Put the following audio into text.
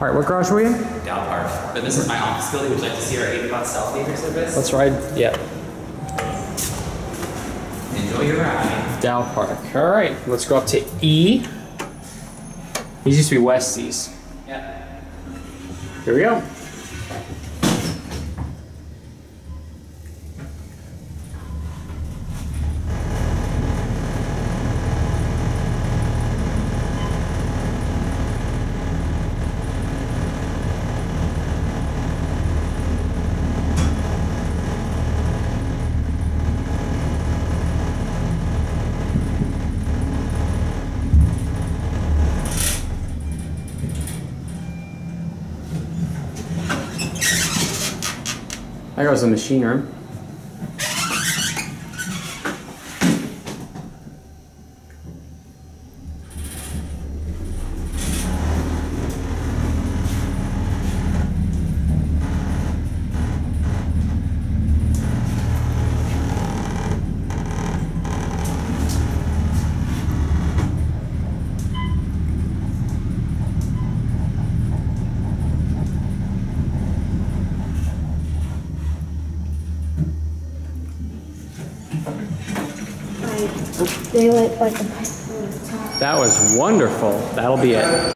All right, what garage were you in? DalPark. But this is my office building. Would you like to see our 8 o'clock stealth meter service? Let's ride. Yeah. Enjoy your ride. DalPark. All right, let's go up to E. These used to be Westies. Yeah. Here we go. There goes the machine room. They like the pipe on the top. That was wonderful. That'll be it.